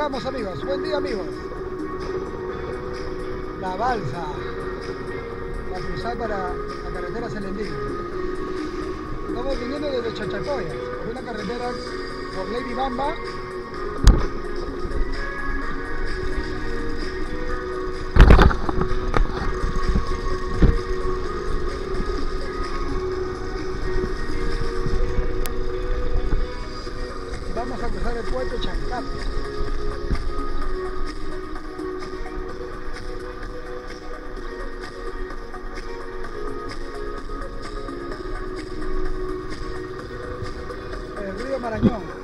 estamos, amigos. Buen día, amigos. La balsa. La cruzada para la carretera Celendín. Estamos viniendo desde Chachapoyas, por una carretera por Lady Bamba. Vamos a cruzar el puente Chancapia. El río Marañón.